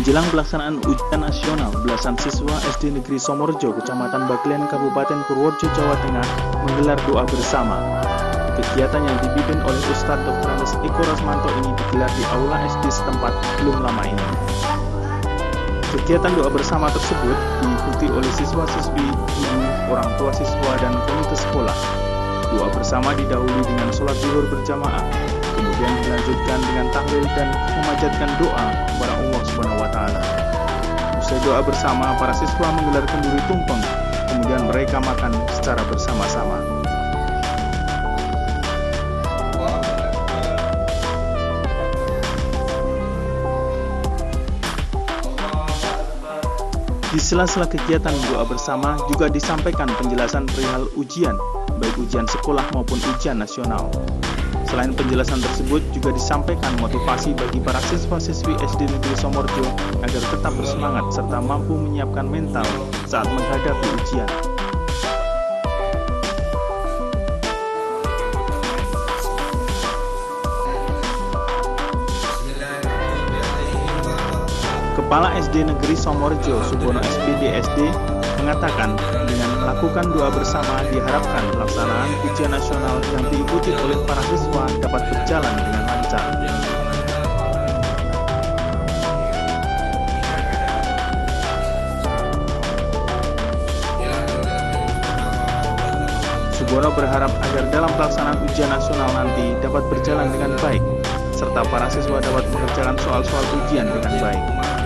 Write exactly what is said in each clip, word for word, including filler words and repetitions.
Menjelang pelaksanaan ujian nasional, belasan siswa S D Negeri Somorjo, Kecamatan Baglen, Kabupaten Purworejo, Jawa Tengah menggelar doa bersama. Kegiatan yang dipimpin oleh Ustadz Doktor Andes Eko Rosmanto ini digelar di aula S D setempat belum lama ini. Kegiatan doa bersama tersebut diikuti oleh siswa-siswi, ibu, orang tua siswa, dan komite sekolah. Doa bersama didahului dengan sholat zuhur berjamaah, kemudian dilanjutkan dengan tahlil dan memanjatkan doa kepada Allah Subhanahu wa Ta'ala. Usai doa bersama, para siswa menggelar kenduri tumpeng, kemudian mereka makan secara bersama-sama. Di sela-sela kegiatan doa bersama juga disampaikan penjelasan perihal ujian, baik ujian sekolah maupun ujian nasional. Selain penjelasan tersebut, juga disampaikan motivasi bagi para siswa-siswi S D Negeri Somorjo agar tetap bersemangat serta mampu menyiapkan mental saat menghadapi ujian. Kepala S D Negeri Somorjo, Subono S P D S D, mengatakan dengan melakukan doa bersama diharapkan pelaksanaan ujian nasional yang diikuti oleh para siswa dapat berjalan dengan lancar. Subono berharap agar dalam pelaksanaan ujian nasional nanti dapat berjalan dengan baik, serta para siswa dapat mengerjakan soal-soal ujian dengan baik.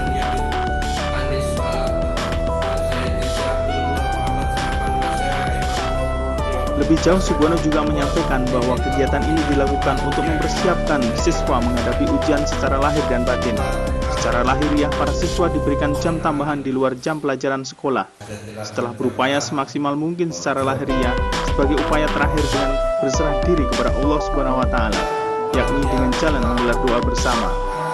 Lebih jauh, Subono juga menyampaikan bahwa kegiatan ini dilakukan untuk mempersiapkan siswa menghadapi ujian secara lahir dan batin. Secara lahiriah, para siswa diberikan jam tambahan di luar jam pelajaran sekolah. Setelah berupaya semaksimal mungkin secara lahiriah, sebagai upaya terakhir dengan berserah diri kepada Allah Subhanahu wa Ta'ala, yakni dengan jalan menggelar doa bersama.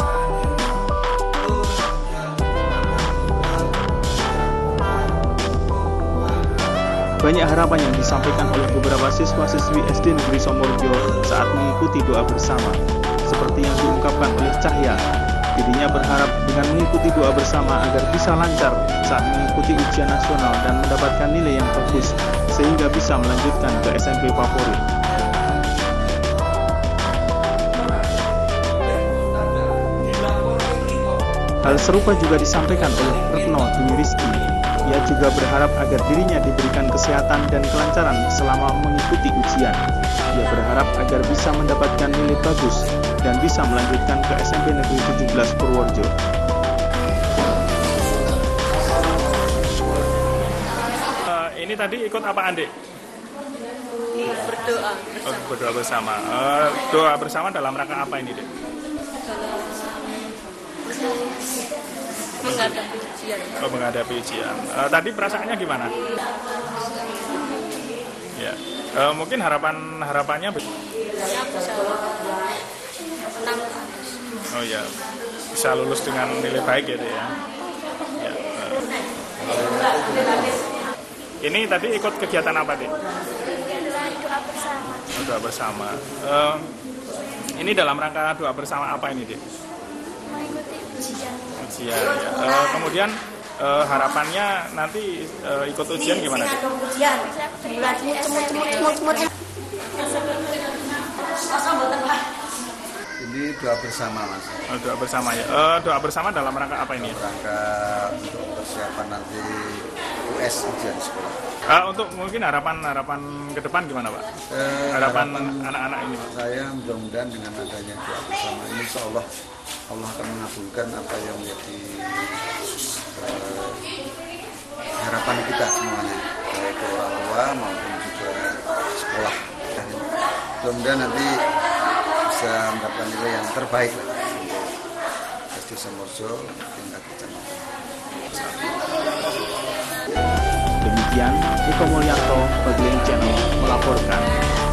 Banyak harapan yang disampaikan oleh beberapa siswa-siswi S D Negeri Somorjo saat mengikuti doa bersama. Seperti yang diungkapkan oleh Cahya, dirinya berharap dengan mengikuti doa bersama agar bisa lancar saat mengikuti ujian nasional dan mendapatkan nilai yang bagus, sehingga bisa melanjutkan ke S M P favorit. Hal serupa juga disampaikan oleh Retno Dwi Rizky. Ia juga berharap agar dirinya diberikan kesehatan dan kelancaran selama mengikuti ujian. Ia berharap agar bisa mendapatkan nilai bagus dan bisa melanjutkan ke S M P Negeri tujuh belas Purworejo. Uh, ini tadi ikut apa, Ande? Berdoa bersama. Oh, berdoa bersama. Uh, doa bersama dalam rangka apa ini, Dek? Menghadapi ujian. Oh, menghadapi ujian. Uh, tadi perasaannya gimana? Ya, uh, mungkin harapan harapannya. Saya bisa menang. Oh ya, bisa lulus dengan nilai baik ya, Dek, ya. Ya. Uh. Ini tadi ikut kegiatan apa, Dek? Doa bersama. Oh, doa bersama. Uh, ini dalam rangka doa bersama apa ini, Dek? Mengikuti ujian. Ujian ya. Uh, kemudian uh, harapannya nanti uh, ikut ujian gimana? Ujian. Ini doa bersama, Mas. Oh, doa bersama ya. Uh, doa bersama dalam rangka apa ini? Rangka untuk persiapan nanti U S ujian sekolah. Uh, untuk mungkin harapan-harapan ke depan gimana, Pak? Eh, harapan anak-anak ini, Pak. Saya mudah-mudahan dengan adanya doa bersama ini, insya Allah Allah akan mengabulkan apa yang menjadi uh, harapan kita semuanya, baik ke orang tua maupun juga sekolah. Dan mudah-mudahan nanti bisa mendapatkan nilai yang terbaik lah untuk S D Somorjo tingkat kecamatan. Demikian, Eko Mulyanto, Baglen Channel melaporkan.